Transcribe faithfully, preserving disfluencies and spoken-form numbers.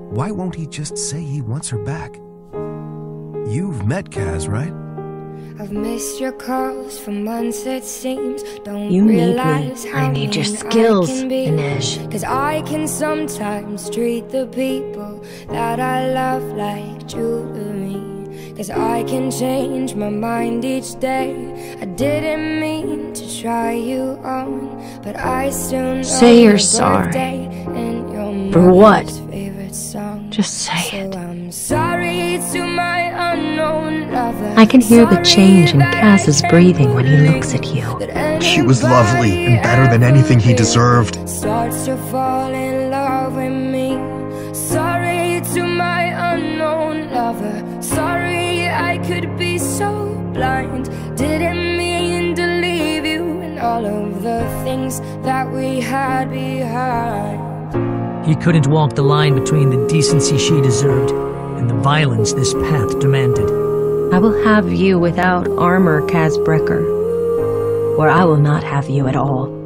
Why won't he just say he wants her back? You've met Kaz, right? I've missed your calls for months, it seems. Don't You need realize me. how I need your mean skills, I can be. Inej. Cause I can sometimes treat the people that I love like jewelry. Cause I can change my mind each day. I didn't mean to try you on, but I still know Say you're your sorry. birthday and your For what? mother's favorite song. Just say So it. I'm sorry to my unknown lover. I can hear the Sorry change in that I Kaz's can't breathing when he believe looks at you. that She was lovely and better than anything he deserved. Starts to fall in love with me. Sorry to my unknown lover. Sorry I could be so blind. Didn't mean to leave you and all of the things that we had behind. He couldn't walk the line between the decency she deserved and the violence this path demanded. I will have you without armor, Kaz Brecker, or I will not have you at all.